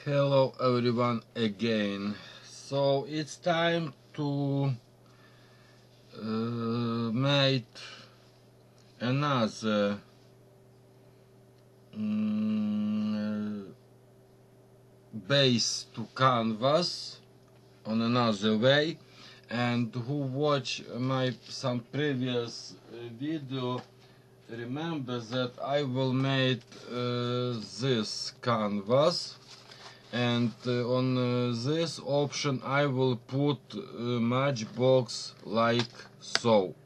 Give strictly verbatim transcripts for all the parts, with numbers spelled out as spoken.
Hello everyone again. So it's time to uh, make another um, base to canvas on another way, and who watch my some previous uh, video remember that I will make uh, this canvas, and uh, on uh, this option I will put uh, matchbox like so.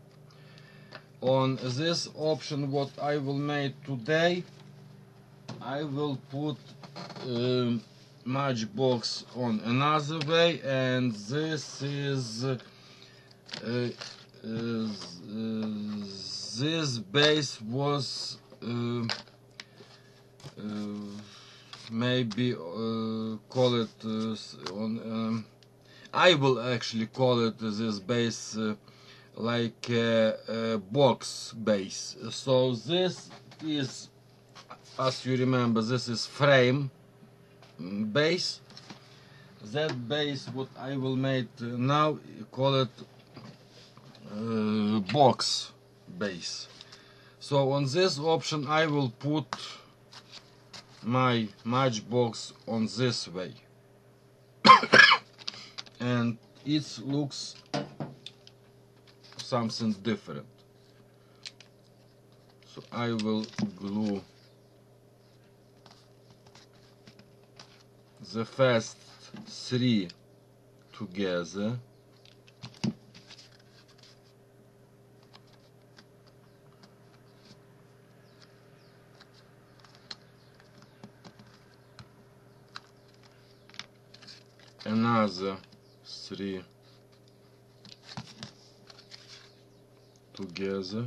On this option what I will make today, I will put uh, matchbox on another way, and this is uh, uh, uh, this base was uh, uh, maybe uh, call it uh, on um, I will actually call it this base uh, like a, a box base. So this is, as you remember, this is frame base. That base what I will make now, call it uh, box base. So on this option I will put my matchbox on this way and it looks something different. So I will glue the first three together. Another three together.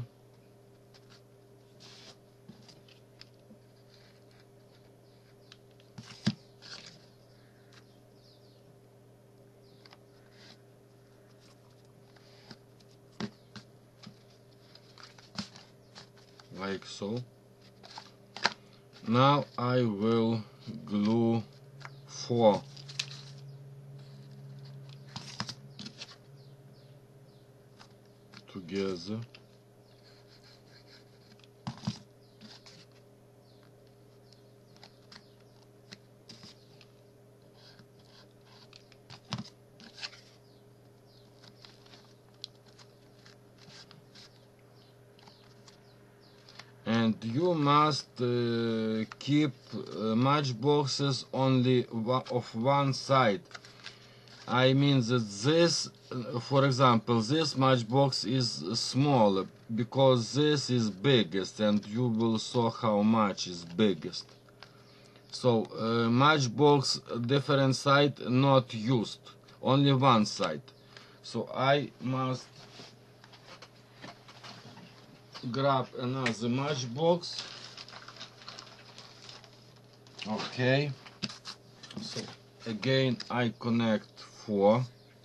Like so. Now I will glue four together. And you must uh, keep uh, matchboxes only of one side. I mean that this, for example, this matchbox is small because this is biggest, and you will saw how much is biggest. So uh, matchbox different side not used, only one side. So I must grab another matchbox. Okay, so again I connect four.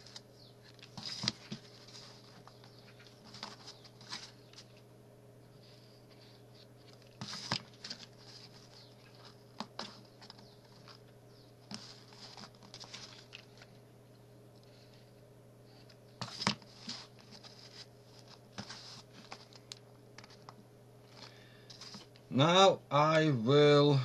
Now I will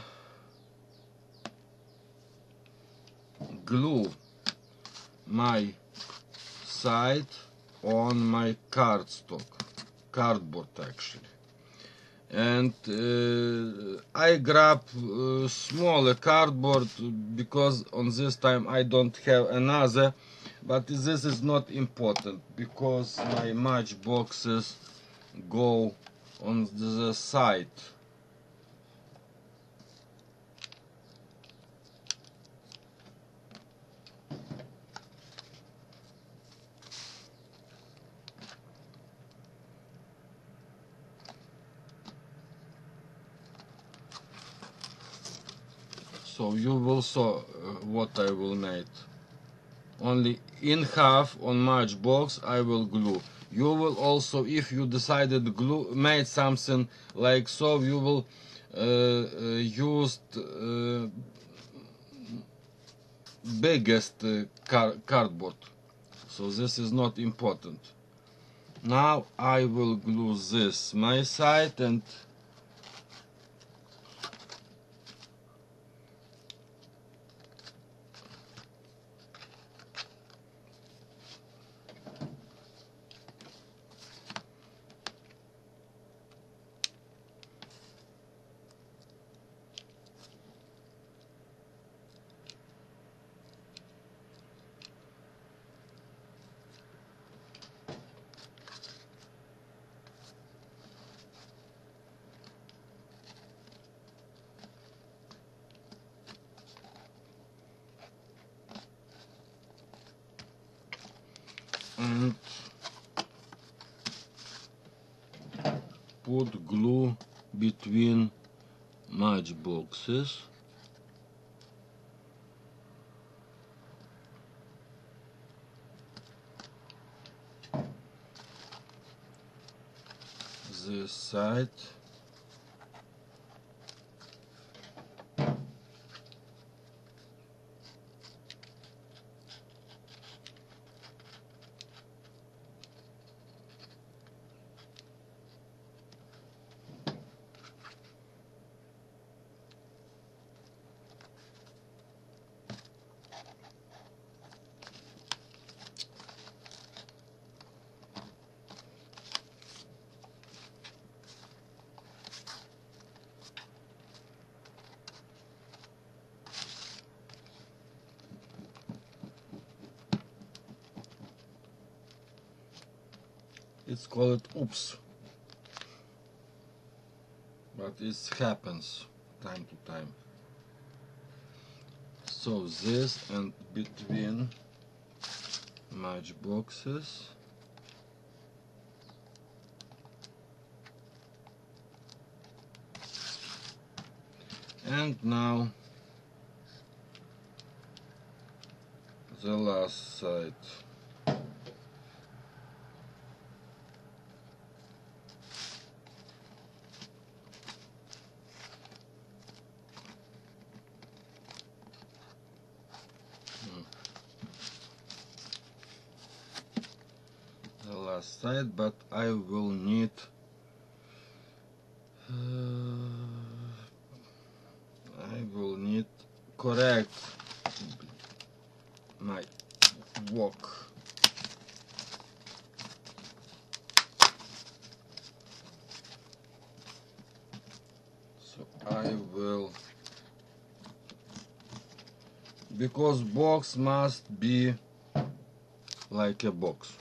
glue my side on my cardstock, cardboard actually. And uh, I grab uh, smaller cardboard because on this time I don't have another, but this is not important because my matchboxes go on the side. So you will saw uh, what I will make. Only in half on matchbox I will glue. You will also, if you decided glue made something like so, you will uh, uh, use uh, biggest uh, car cardboard, so this is not important. Now I will glue this my side and and put glue between matchboxes. This side. It's called oops, but it happens time to time. So this and between matchboxes. And now the last side. The last side, but I will need uh, I will need correct my wok. So I will, because box must be like a box.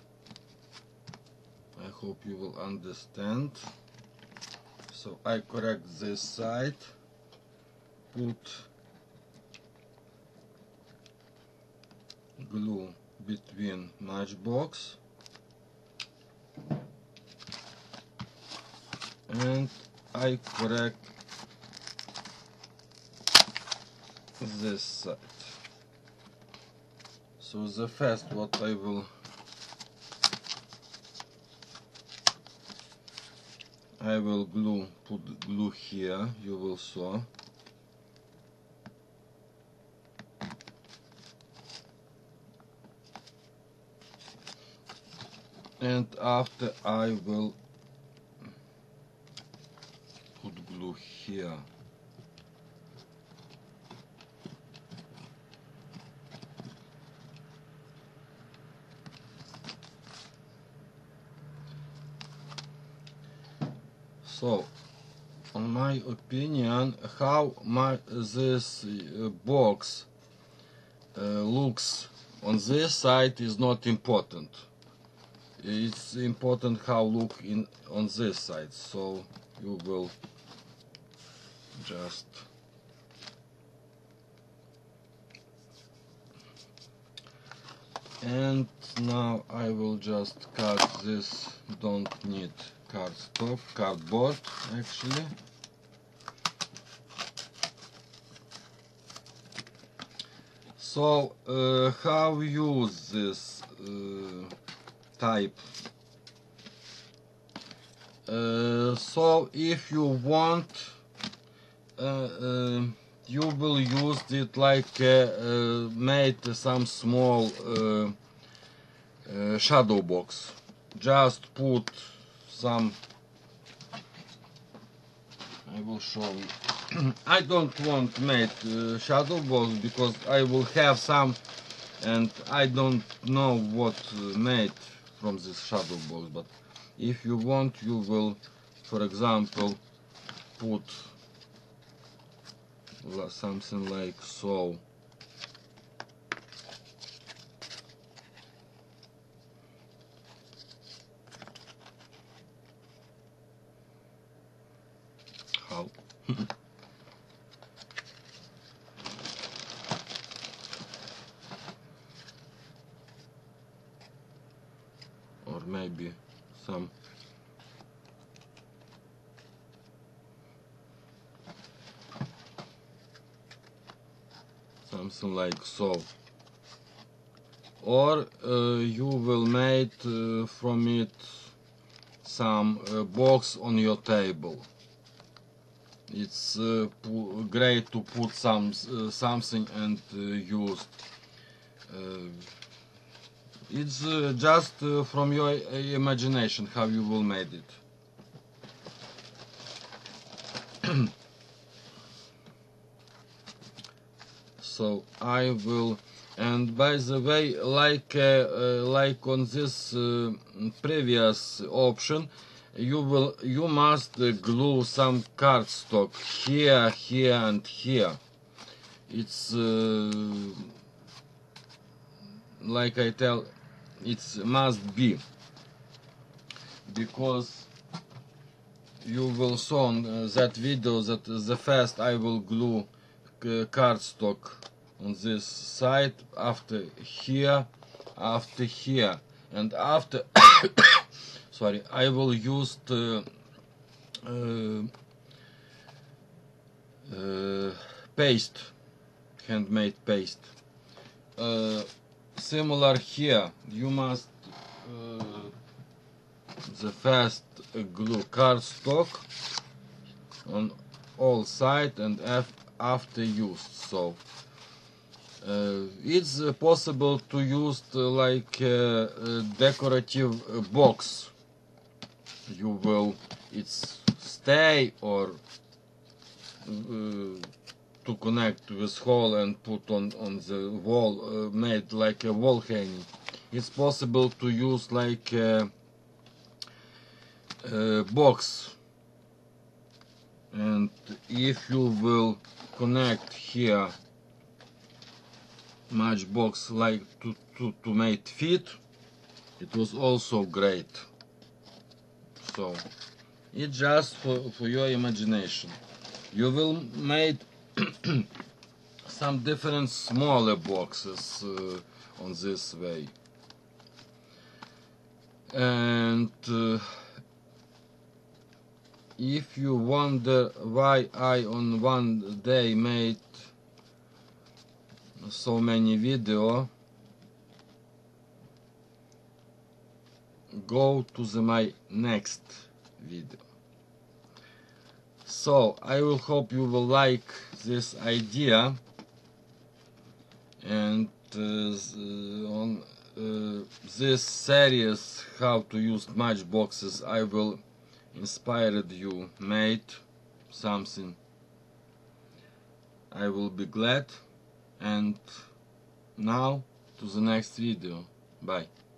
I hope you will understand. So I correct this side, put glue between matchbox, and I correct this side. So the first what I will I will glue put glue here, you will saw. And after I will put glue here. So, on my opinion, how my this uh, box uh, looks on this side is not important. It's important how look in on this side. So you will just and now I will just cut this. Don't need cardstock, cardboard actually. So uh, how use this uh, type? Uh, so if you want uh, uh, you will use it like uh, uh, made some small uh, uh, shadow box. Just put some, I will show you. I don't want to make uh, shadow box because I will have some and I don't know what uh, made from this shadow box, but if you want you will, for example, put something like so. How? Or maybe some something like so, or uh, you will make uh, from it some uh, box on your table. It's uh, great to put some uh, something and uh, use. Uh, it's uh, just uh, from your imagination how you will make it. So I will, and by the way, like uh, uh, like on this uh, previous option, you will you must uh, glue some cardstock here, here, and here. It's uh, like I tell, it must be, because you will saw on uh, that video that the first I will glue uh, cardstock on this side, after here, after here, and after sorry, I will use the uh, uh, paste, handmade paste. Uh, similar here, you must uh, the first uh, glue cardstock on all sides and after used. So uh, it's uh, possible to use uh, like uh, a decorative uh, box. You will it's stay or uh, to connect with hole and put on on the wall, uh, made like a wall hanging. It's possible to use like a, a box, and if you will connect here matchbox like to, to, to make fit, it was also great. So it's just for, for your imagination. You will make some different smaller boxes uh, on this way. And uh, if you wonder why I on one day made so many video, go to the my next video. So I will hope you will like this idea, and uh, on uh, this series how to use matchboxes I will inspired you made something. I will be glad, and now to the next video. Bye.